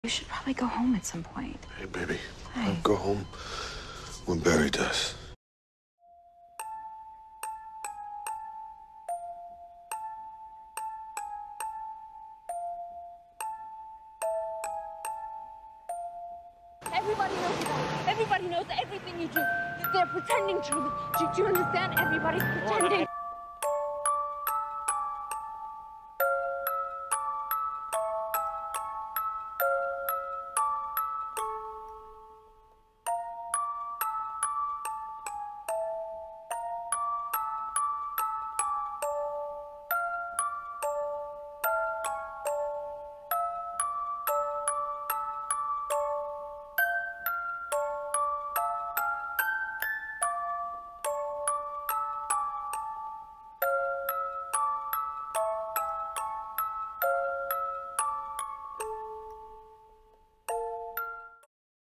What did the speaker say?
You should probably go home at some point. Hey, baby. Hi. I'll go home when Barry does. Everybody knows about it. Everybody knows everything you do. They're pretending to. Do you understand? Everybody's pretending.